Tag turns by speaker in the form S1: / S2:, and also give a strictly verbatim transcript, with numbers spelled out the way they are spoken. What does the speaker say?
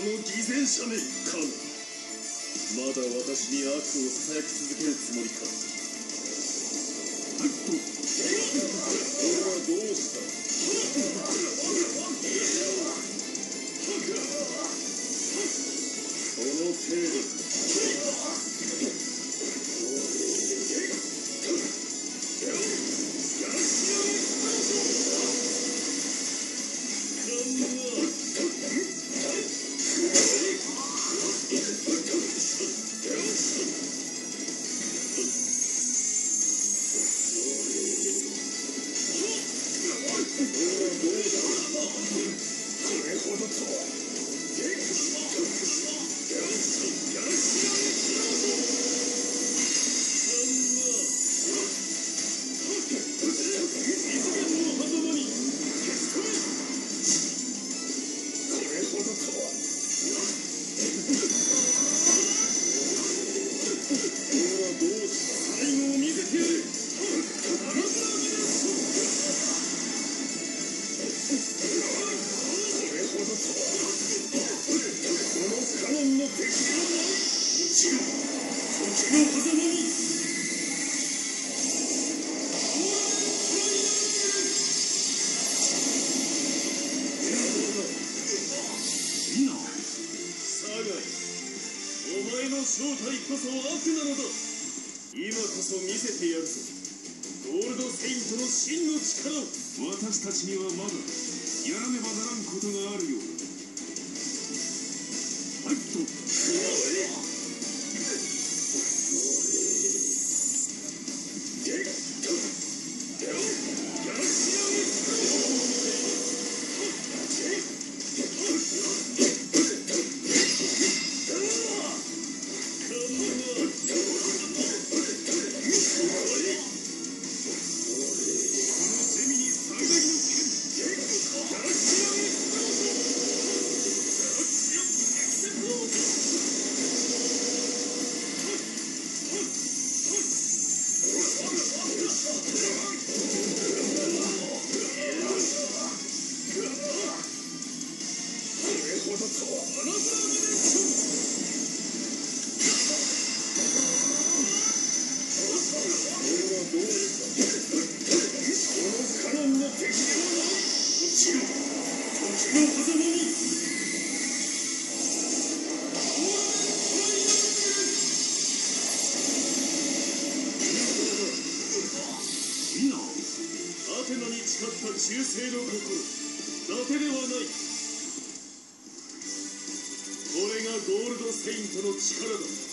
S1: の偽善者めかの。まだ私に悪をささやき続けるつもりか。はいっと。これはどうした。この程度か。正体こそ悪なのだ。今こそ見せてやるぞ、ゴールドセイントの真の力を。私たちにはまだやらねばならんことがあるようだ。はいっと。アテナに誓った忠誠の心、伊達ではない。これがゴールドセイントの力だ。